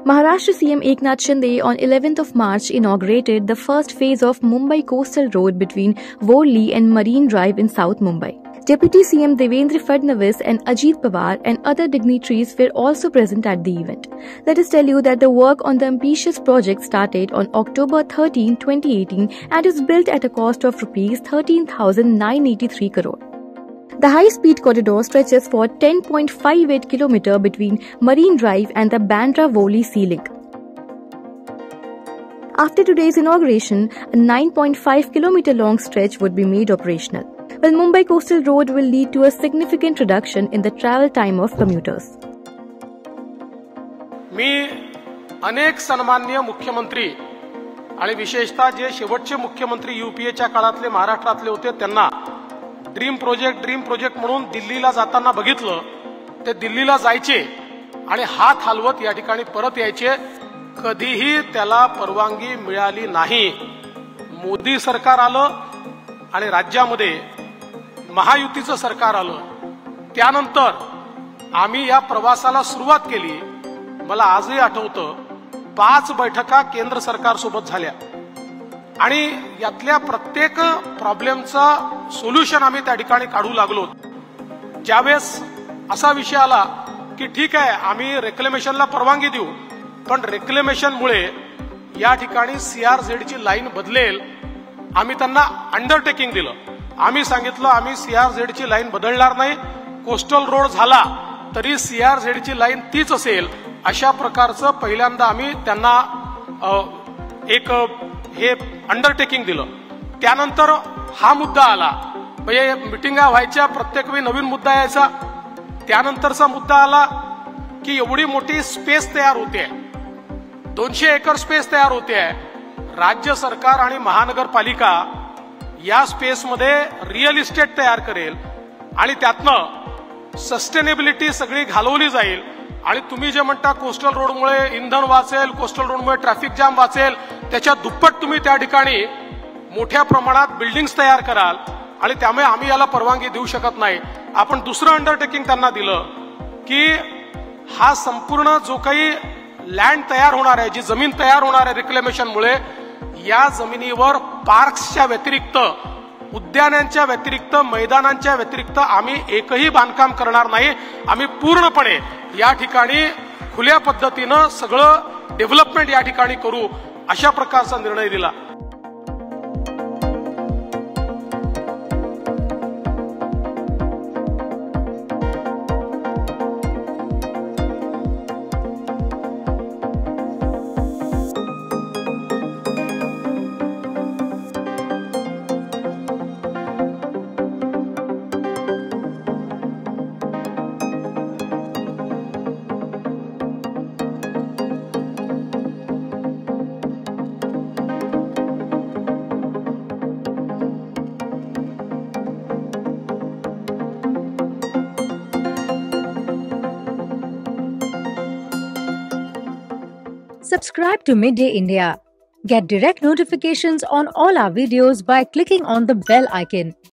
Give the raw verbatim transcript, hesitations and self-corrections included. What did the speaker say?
Maharashtra C M Eknath Shinde on eleventh of March inaugurated the first phase of Mumbai Coastal Road between Worli and Marine Drive in South Mumbai. Deputy C M Devendra Fadnavis and Ajit Pawar and other dignitaries were also present at the event. Let us tell you that the work on the ambitious project started on October thirteenth, twenty eighteen and is built at a cost of rupees thirteen thousand nine hundred eighty-three crore. The high-speed corridor stretches for ten point five eight kilometers between Marine Drive and the Bandra-Worli Sea Link. After today's inauguration, a nine point five kilometer long stretch would be made operational. Well, Mumbai Coastal Road will lead to a significant reduction in the travel time of commuters. मी अनेक सन्माननीय मुख्यमंत्री आणि विशेषतः जे शेवटचे मुख्यमंत्री यूपीएच्या काळातले महाराष्ट्रातले होते त्यांना ड्रीम प्रोजेक्ट ड्रीम प्रोजेक्ट म्हणून दिल्लीला जाताना बघितलं. ते दिल्लीला जायचे आणि हात हलवत या ठिकाणी परत यायचे. कधीही त्याला परवानगी मिळाली नाही. मोदी सरकार आलं आणि राज्यामध्ये महायुतीचं सरकार आलं. त्यानंतर आम्ही या प्रवासाला सुरुवात केली. मला आजही आठवतं पाच बैठका केंद्र सरकार सोबत झाल्या आणि यातल्या प्रत्येक प्रॉब्लेमचा सोल्युशन आम्ही त्या ठिकाणी काढू लागलो. ज्यावेळेस असा विषय आला की ठीक आहे आम्ही रेक्लेमेशनला परवानगी देऊ, पण रेक्लेमेशनमुळे या ठिकाणी सीआरझेडची लाईन बदलेल. आम्ही त्यांना अंडरटेकिंग दिलं. आम्ही सांगितलं आम्ही सीआरझेडची लाईन बदलणार नाही. कोस्टल रोड झाला तरी सीआरझेडची लाईन तीच असेल. अशा प्रकारचं पहिल्यांदा आम्ही त्यांना एक हे अंडरटेकिंग दिलं. त्यानंतर हा मुद्दा आला. म्हणजे मिटिंगा व्हायच्या प्रत्येक वेळी नवीन मुद्दा यायचा. त्यानंतरचा मुद्दा आला की एवढी मोठी स्पेस तयार होते, दोनशे एकर स्पेस तयार होते. राज्य सरकार आणि महानगरपालिका या स्पेसमध्ये रिअल इस्टेट तयार करेल आणि त्यातनं सस्टेनेबिलिटी सगळी घालवली जाईल. आणि तुम्ही जे म्हणता कोस्टल रोडमुळे इंधन वाचेल, कोस्टल रोडमुळे ट्रॅफिक जाम वाचेल, त्याच्या दुप्पट तुम्ही त्या ठिकाणी मोठ्या प्रमाणात बिल्डिंग्स तयार कराल आणि त्यामुळे आम्ही याला परवानगी देऊ शकत नाही. आपण दुसरं अंडरटेकिंग त्यांना दिलं की हा संपूर्ण जो काही लँड तयार होणार आहे, जी जमीन तयार होणार आहे रिक्लेमेशनमुळे, या जमिनीवर पार्क्सच्या व्यतिरिक्त, उद्यानांच्या व्यतिरिक्त, मैदानांच्या व्यतिरिक्त आम्ही एकही बांधकाम करणार नाही. आम्ही पूर्णपणे या ठिकाणी खुल्या पद्धतीनं सगळं डेव्हलपमेंट या ठिकाणी करू, अशा प्रकारचा निर्णय दिला. Subscribe to Midday India. Get direct notifications on all our videos by clicking on the bell icon.